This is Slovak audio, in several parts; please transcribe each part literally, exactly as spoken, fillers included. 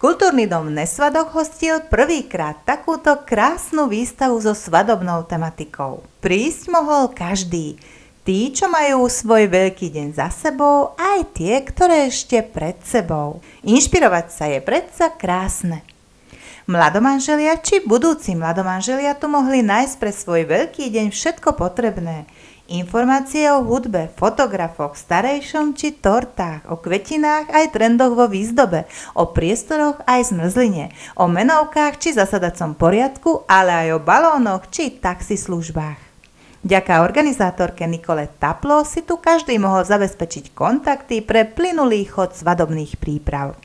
Kultúrny dom v Nesvadoch hostil prvýkrát takúto krásnu výstavu so svadobnou tematikou. Prísť mohol každý. Tí, čo majú svoj veľký deň za sebou, aj tie, ktoré ešte pred sebou. Inšpirovať sa je predsa krásne. Mladomanželia či budúci mladomanželia tu mohli nájsť pre svoj veľký deň všetko potrebné. Informácie o hudbe, fotografoch, starejšom či tortách, o kvetinách aj trendoch vo výzdobe, o priestoroch aj zmrzline, o menovkách či zasadacom poriadku, ale aj o balónoch či taxislužbách. Vďaka organizátorke Nikole Taplo si tu každý mohol zabezpečiť kontakty pre plynulý chod svadobných príprav.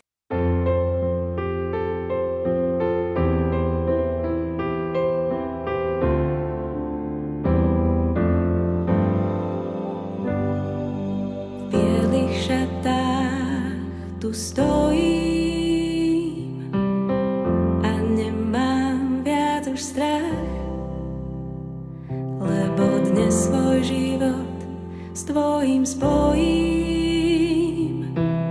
Tu stojím a nemám viac už strach, lebo dnes svoj život s tvojím spojím,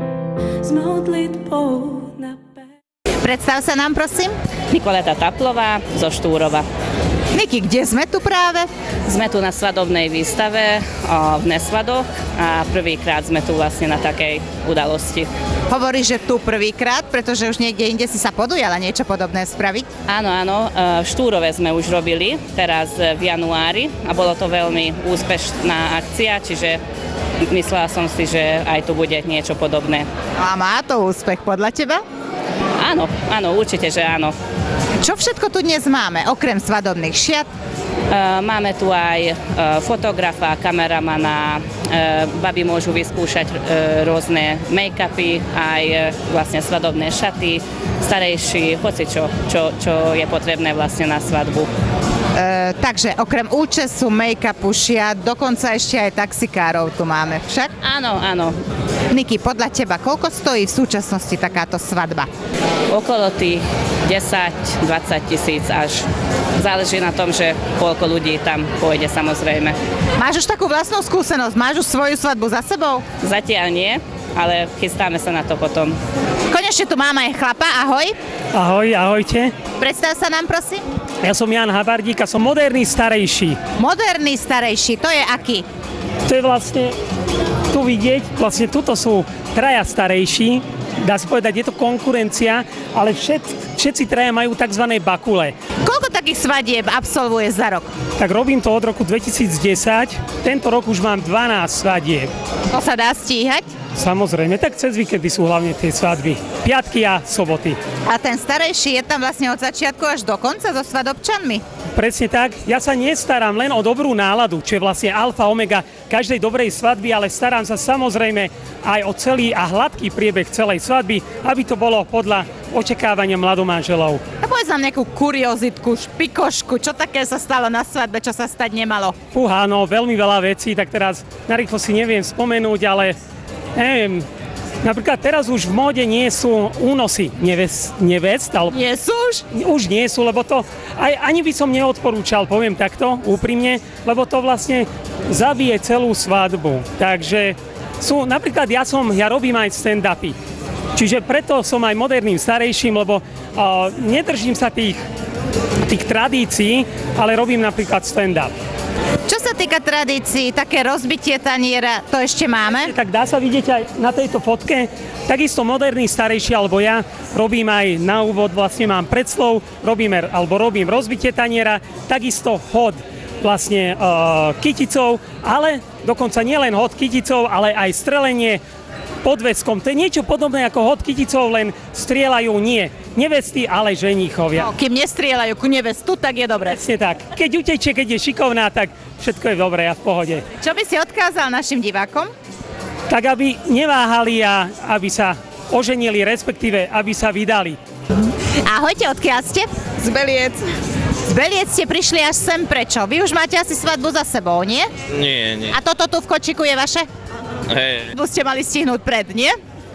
s modlitbou na pevne. Predstav sa nám, prosím. Nikoleta Taplová zo Štúrova. Niki, kde sme tu práve? Sme tu na svadobnej výstave o, v Nesvadoch a prvýkrát sme tu vlastne na takej udalosti. Hovoríš, že tu prvýkrát, pretože už niekde inde si sa podujala niečo podobné spraviť? Áno, áno, v Štúrove sme už robili, teraz v januári a bolo to veľmi úspešná akcia, čiže myslela som si, že aj tu bude niečo podobné. A má to úspech podľa teba? Áno, áno, určite, že áno. Čo všetko tu dnes máme, okrem svadobných šiat? Máme tu aj fotografa, kameramana, baby môžu vyskúšať rôzne make-upy, aj vlastne svadobné šaty, starejší, hocičo, čo, čo je potrebné vlastne na svadbu. E, takže okrem účesu, make-upu, šiat, dokonca ešte aj taxikárov tu máme však? Áno, áno. Niki, podľa teba, koľko stojí v súčasnosti takáto svadba? Okolo tých desať dvadsať tisíc až. Záleží na tom, že koľko ľudí tam pôjde, samozrejme. Máš už takú vlastnú skúsenosť? Máš už svoju svadbu za sebou? Zatiaľ nie, ale chystáme sa na to potom. Konečne tu máme aj chlapa, ahoj. Ahoj, ahojte. Predstav sa nám, prosím. Ja som Jan Habardík a som moderný starejší. Moderný starejší, to je aký? To je vlastne, tu vidieť, vlastne tuto sú traja starejší, dá sa povedať, je to konkurencia, ale všet, všetci traja majú tzv. Bakule. Koľko takých svadieb absolvuje za rok? Tak robím to od roku dvetisícdesať, tento rok už mám dvanásť svadieb. To sa dá stíhať? Samozrejme, tak cez víkendy sú hlavne tie svadby. Piatky a soboty. A ten starejší je tam vlastne od začiatku až do konca so svadobčanmi? Presne tak. Ja sa nestarám len o dobrú náladu, čo je vlastne alfa, omega každej dobrej svadby, ale starám sa samozrejme aj o celý a hladký priebeh celej svadby, aby to bolo podľa očakávania mladomanželov. A povedz nám nejakú kuriozitku, špikošku, čo také sa stalo na svadbe, čo sa stať nemalo? Fúha, no veľmi veľa vecí, tak teraz narýchlo si neviem spomenúť, ale neviem, napríklad teraz už v móde nie sú únosy neves, nevest. Ale nie sú už? Už nie sú, lebo to aj, ani by som neodporúčal, poviem takto úprimne, lebo to vlastne zabije celú svadbu. Takže sú, napríklad ja som, ja robím aj stand-upy. Čiže preto som aj moderným starejším, lebo uh, nedržím sa tých, tých tradícií, ale robím napríklad stand-up. Čo sa týka tradícií, také rozbitie taniera, to ešte máme? Tak dá sa vidieť aj na tejto fotke, takisto moderný starejší, alebo ja robím aj na úvod, vlastne mám predslov, robíme, alebo robím rozbitie taniera, takisto hod vlastne uh, kyticou, ale dokonca nielen hod kyticou, ale aj strelenie podveskom. To je niečo podobné ako hod kyticou, len strieľajú nie nevesty, ale ženíchovia. No, kým nestrieľajú ku nevestu, tak je dobre. Presne tak. Keď utečie, keď je šikovná, tak všetko je dobré a v pohode. Čo by si odkázal našim divákom? Tak aby neváhali a aby sa oženili, respektíve aby sa vydali. Ahojte, odkiaľ ste? Z Beliec. Z Beliec ste prišli až sem, prečo? Vy už máte asi svadbu za sebou, nie? Nie, nie. A toto tu v kočiku je vaše? Hej. Tu ste mali stihnúť pred, nie?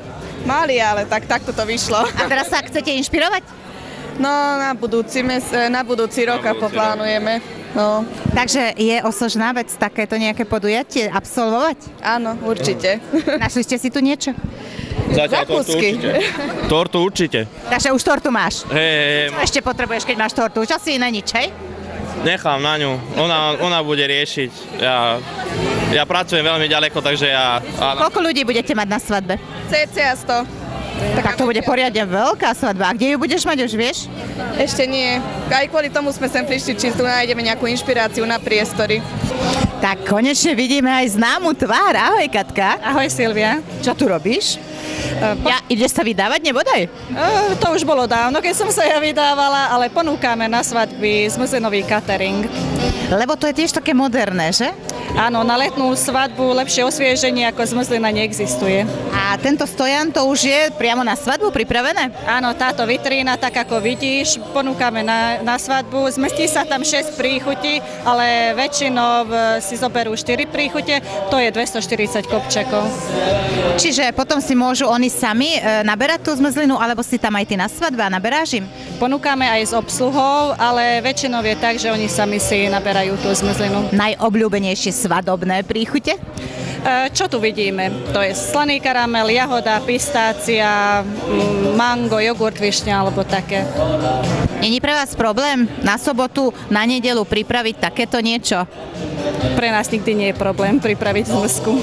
Mali, ale tak takto to vyšlo. A teraz sa chcete inšpirovať? No, na budúci, mes, na budúci rok a poplánujeme. No. Takže je osožná vec takéto nejaké podujatie absolvovať? Áno, určite. Našli ste si tu niečo? Zatiaľ tortu Zakúsky. určite. Tortu určite. Takže už tortu máš. Hej, hej, hej. Čo ešte potrebuješ, keď máš tortu? Už asi na nič, hej? Nechám na ňu. Ona, ona bude riešiť. Ja, ja pracujem veľmi ďaleko, takže ja... Áno. Koľko ľudí budete mať na svadbe? cca sto. Tak to bude poriadne veľká svadba. A kde ju budeš mať, už vieš? Ešte nie. Aj kvôli tomu sme sem prišli, či tu nájdeme nejakú inšpiráciu na priestory. Tak konečne vidíme aj známu tvár. Ahoj, Katka. Ahoj Silvia. Čo tu robíš? Ja, ideš sa vydávať, nebodaj? Uh, to už bolo dávno, keď som sa ja vydávala, ale ponúkame na svadby zmrzlinový catering. Lebo to je tiež také moderné, že? Áno, na letnú svadbu lepšie osvieženie ako zmrzlina neexistuje. A tento stojan to už je priamo na svadbu pripravené? Áno, táto vitrína, tak ako vidíš, ponúkame na, na svadbu. Zmestí sa tam šesť príchutí, ale väčšinou si zoberú štyri príchute, to je dvestoštyridsať kopčekov. Čiže potom si môžu oni sami e, naberať tú zmrzlinu, alebo si tam aj ty na svadbe a naberáš im? Ponúkame aj s obsluhou, ale väčšinou je tak, že oni sami si naberajú tú zmrzlinu. Najobľúbenejšie svadobné príchute? E, čo tu vidíme? To je slaný karamel, jahoda, pistácia, mm, mango, jogurt, višňa alebo také. Není pre vás problém na sobotu, na nedeľu pripraviť takéto niečo? Pre nás nikdy nie je problém pripraviť zmrzku.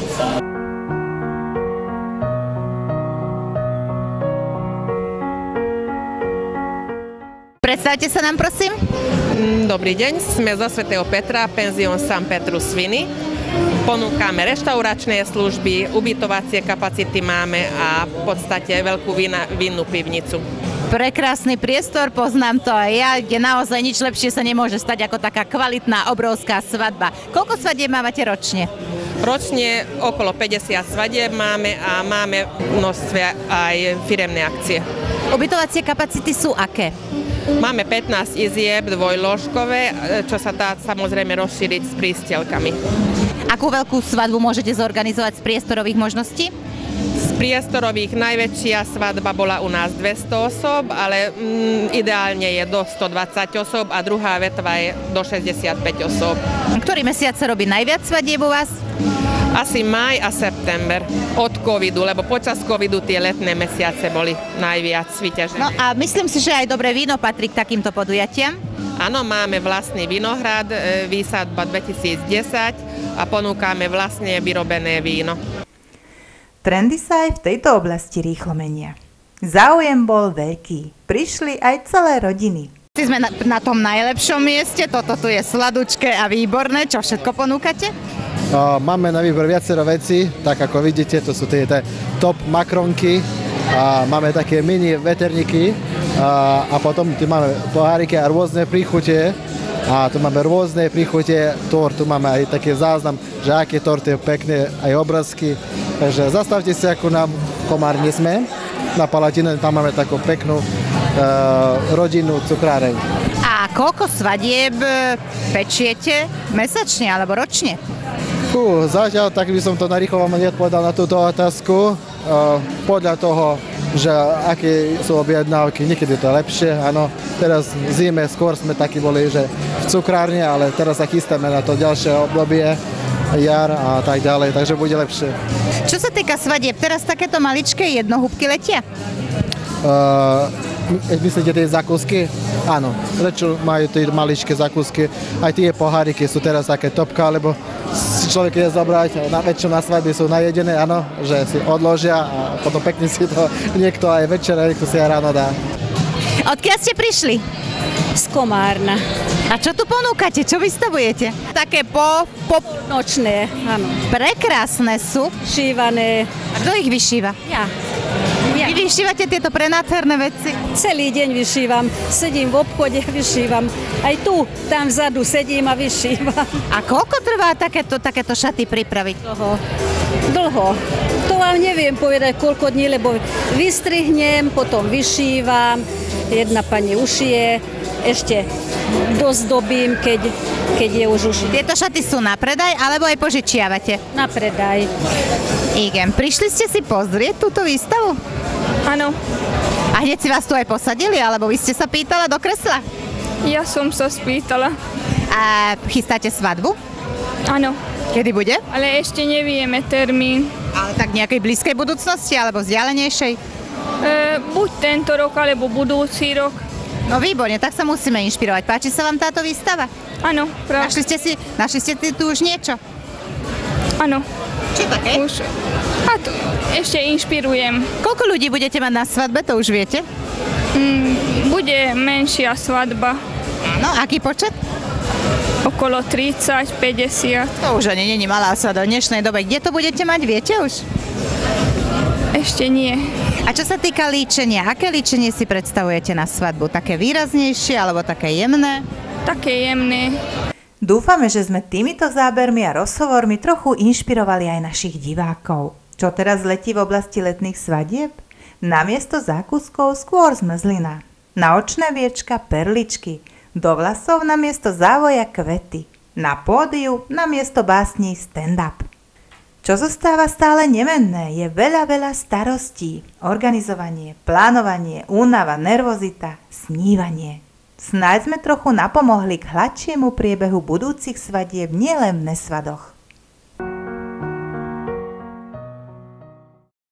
Predstavte sa nám, prosím. Dobrý deň, sme zo svätého Petra, penzión San Petrus Sviny. Ponúkame reštauračné služby, ubytovacie kapacity máme a v podstate veľkú vína, vinnú pivnicu. Prekrásny priestor, poznám to aj ja, kde naozaj nič lepšie sa nemôže stať ako taká kvalitná, obrovská svadba. Koľko svadieb mávate ročne? Ročne okolo päťdesiat svadieb máme a máme množstve aj firemné akcie. Ubytovacie kapacity sú aké? Máme pätnásť izieb dvojložkové, čo sa dá samozrejme rozšíriť s prístelkami. Akú veľkú svadbu môžete zorganizovať z priestorových možností? Z priestorových najväčšia svadba bola u nás dvesto osôb, ale mm, ideálne je do stodvadsať osôb a druhá vetva je do šesťdesiatpäť osôb. Ktorý mesiac sa robí najviac svadieb u vás? Asi máj a september od covidu, lebo počas covidu tie letné mesiace boli najviac vyťažené. No a myslím si, že aj dobré víno patrí k takýmto podujatiam. Áno, máme vlastný vinohrad, e, výsadba dvetisícdesať a ponúkame vlastne vyrobené víno. Trendy sa aj v tejto oblasti rýchlo menia. Záujem bol veľký. Prišli aj celé rodiny. Sme na, na tom najlepšom mieste, toto tu je sladučké a výborné. Čo všetko ponúkate? Máme na výbor viacero vecí, tak ako vidíte, to sú tie, tie top makronky, a máme také mini veterníky a, a potom tu máme poháriky a rôzne príchute a tu máme rôzne príchute tort, tu máme aj taký záznam, že aké torty pekné, aj obrázky, takže zastavte si, ako na Komárne sme, na Palatine, tam máme takú peknú uh, rodinnú cukráreň. A koľko svadieb pečiete mesačne alebo ročne? Fú, zatiaľ tak by som to narýchlo vám neodpovedal na túto otázku. Uh, podľa toho, že aké sú objednávky, niekedy je to lepšie, áno. Teraz v zime skôr sme takí boli, že v cukrárne, ale teraz sa chystáme na to ďalšie obdobie, jar a tak ďalej, takže bude lepšie. Čo sa týka svadieb, teraz takéto maličké jednohúbky letia? Uh, myslíte tie zakúsky? Áno, prečo majú tie maličké zakúsky? Aj tie poháriky sú teraz také topka, lebo si človek ide zobrať, na väčšiu na svadby sú najedené, áno, že si odložia a potom pekne si to niekto aj večer, niekto si aj ráno dá. Odkiaľ ste prišli? Z Komárna. A čo tu ponúkate? Čo vystavujete? Také po... po... Nočné, áno. Prekrásne sú. Šívané. A kto ich vyšíva? Ja. ja. Vy vyšívate tieto prenádherné veci? Celý deň vyšívam. Sedím v obchode, vyšívam. Aj tu, tam vzadu sedím a vyšívam. A koľko trvá takéto, takéto šaty pripraviť? Dlho. Dlho. To vám neviem povedať, koľko dní, lebo vystrihnem, potom vyšívam, jedna pani ušije, ešte dozdobím, keď, keď je už ušité. Tieto šaty sú na predaj, alebo aj požičiavate? Na predaj. Igen, prišli ste si pozrieť túto výstavu? Áno. A hneď si vás tu aj posadili, alebo vy ste sa pýtala do kresla? Ja som sa spýtala. A chystáte svadbu? Áno. Kedy bude? Ale ešte nevieme termín. Ale tak nejakej blízkej budúcnosti alebo vzdialenejšej? E, buď tento rok, alebo budúci rok. No výborne, tak sa musíme inšpirovať. Páči sa vám táto výstava? Áno, práve. Našli ste si, našli ste si tu už niečo? Áno. Čo také? Už. A to ešte inšpirujem. Koľko ľudí budete mať na svadbe, to už viete? Mm, bude menšia svadba. No, aký počet? Okolo tridsať päťdesiat. To už ani není malá svadba v dnešnej dobe. Kde to budete mať, viete už? Ešte nie. A čo sa týka líčenia, aké líčenie si predstavujete na svadbu? Také výraznejšie alebo také jemné? Také jemné. Dúfame, že sme týmito zábermi a rozhovormi trochu inšpirovali aj našich divákov. Čo teraz letí v oblasti letných svadieb? Namiesto zákuskov skôr zmrzlina. Na očné viečka perličky. Do vlasov namiesto závoja kvety. Na pódiu namiesto básní stand-up. Čo zostáva stále nemenné, je veľa, veľa starostí. Organizovanie, plánovanie, únava, nervozita, snívanie. Snáď sme trochu napomohli k hladšiemu priebehu budúcich svadieb nielen v Nesvadoch.